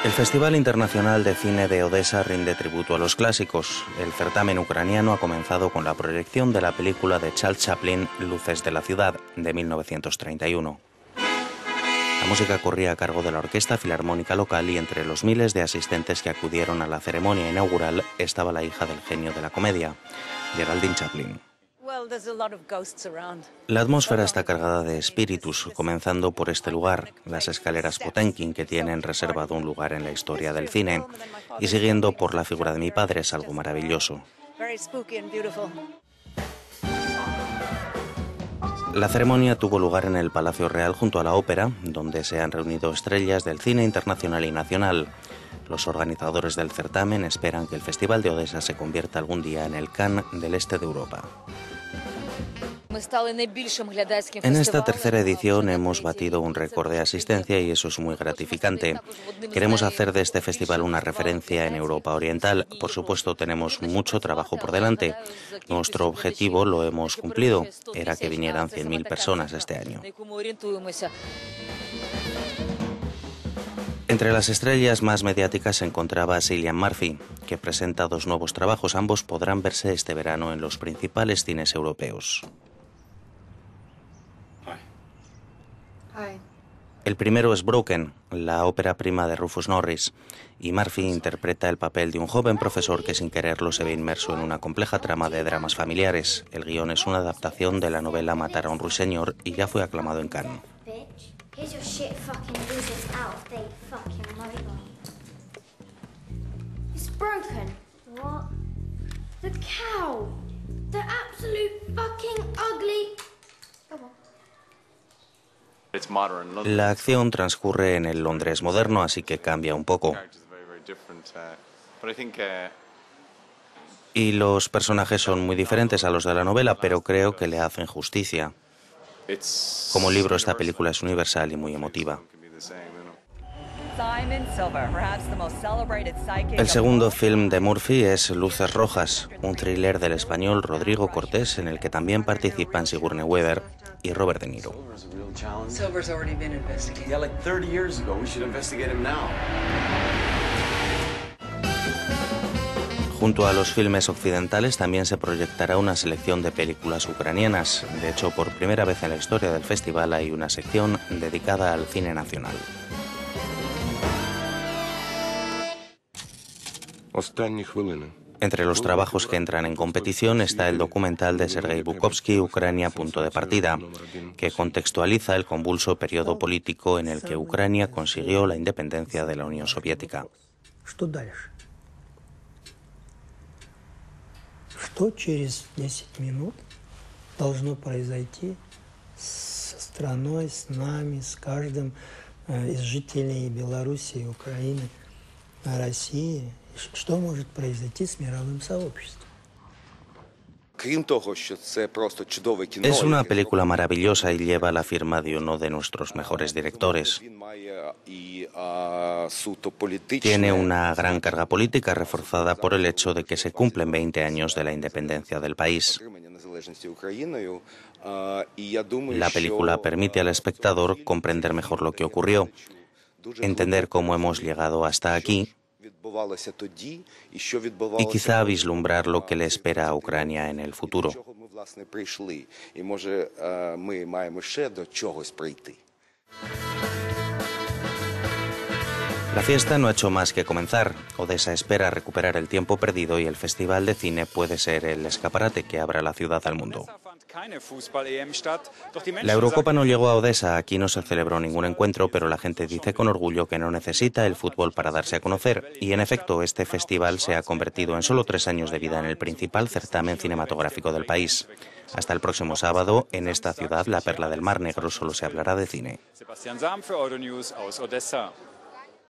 El Festival Internacional de Cine de Odessa rinde tributo a los clásicos. El certamen ucraniano ha comenzado con la proyección de la película de Charles Chaplin, Luces de la ciudad, de 1931. La música corría a cargo de la Orquesta Filarmónica local y entre los miles de asistentes que acudieron a la ceremonia inaugural estaba la hija del genio de la comedia, Geraldine Chaplin. La atmósfera está cargada de espíritus, comenzando por este lugar, las escaleras Potemkin, que tienen reservado un lugar en la historia del cine, y siguiendo por la figura de mi padre, es algo maravilloso. La ceremonia tuvo lugar en el Palacio Real junto a la ópera, donde se han reunido estrellas del cine internacional y nacional. Los organizadores del certamen esperan que el Festival de Odessa se convierta algún día en el Cannes del este de Europa. En esta tercera edición hemos batido un récord de asistencia y eso es muy gratificante. Queremos hacer de este festival una referencia en Europa Oriental. Por supuesto, tenemos mucho trabajo por delante. Nuestro objetivo lo hemos cumplido. Era que vinieran 100.000 personas este año. Entre las estrellas más mediáticas se encontraba Cillian Murphy, que presenta 2 nuevos trabajos. Ambos podrán verse este verano en los principales cines europeos. El primero es Broken, la ópera prima de Rufus Norris, y Murphy interpreta el papel de un joven profesor que sin quererlo se ve inmerso en una compleja trama de dramas familiares. El guión es una adaptación de la novela Matar a un ruiseñor y ya fue aclamado en Cannes. La acción transcurre en el Londres moderno, así que cambia un poco. Y los personajes son muy diferentes a los de la novela, pero creo que le hacen justicia. Como libro, esta película es universal y muy emotiva. El segundo film de Murphy es Luces Rojas, un thriller del español Rodrigo Cortés en el que también participan Sigourney Weaver y Robert De Niro. Junto a los filmes occidentales también se proyectará una selección de películas ucranianas. De hecho, por primera vez en la historia del festival hay una sección dedicada al cine nacional. Entre los trabajos que entran en competición está el documental de Sergei Bukovsky, Ucrania, punto de partida, que contextualiza el convulso periodo político en el que Ucrania consiguió la independencia de la Unión Soviética. Что через 10 минут должно произойти со страной, с нами, с каждым из жителей Белоруссии, Украины, России? Что может произойти с мировым сообществом? Es una película maravillosa y lleva la firma de uno de nuestros mejores directores. Tiene una gran carga política reforzada por el hecho de que se cumplen 20 años de la independencia del país. La película permite al espectador comprender mejor lo que ocurrió, entender cómo hemos llegado hasta aquí y quizá vislumbrar lo que le espera a Ucrania en el futuro. La fiesta no ha hecho más que comenzar. Odessa espera recuperar el tiempo perdido y el Festival de Cine puede ser el escaparate que abra la ciudad al mundo. La Eurocopa no llegó a Odessa, aquí no se celebró ningún encuentro, pero la gente dice con orgullo que no necesita el fútbol para darse a conocer. Y en efecto, este festival se ha convertido en solo 3 años de vida en el principal certamen cinematográfico del país. Hasta el próximo sábado, en esta ciudad, la perla del Mar Negro, solo se hablará de cine.